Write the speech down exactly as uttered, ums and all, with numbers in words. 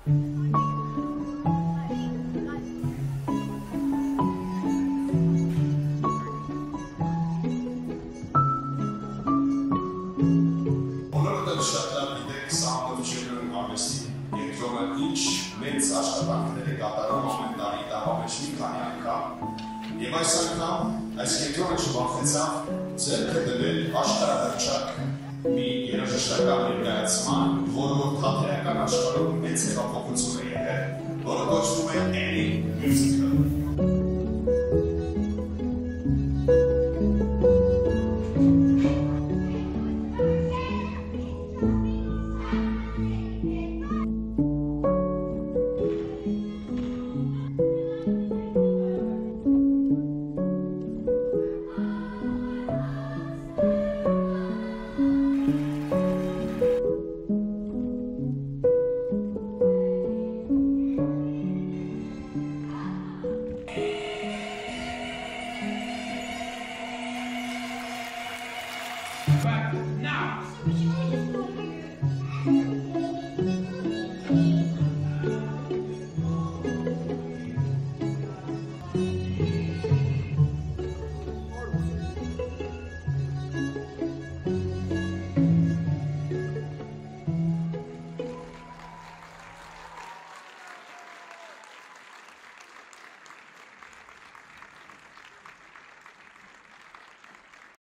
Ինչ մեծ աշխատանքներ է կատարում ամեն տարի տաղավեջ մի քանի անգամ և այս անգամ այս կենտրոնը չվախեցավ ձեռքը դնել աշխարհահռչակ մի երաժշտական ներկայացման, որը թատերական աշխարհում մեծ հեղափոխություն է եղել, որը կոչվում է Annie Musical։ But now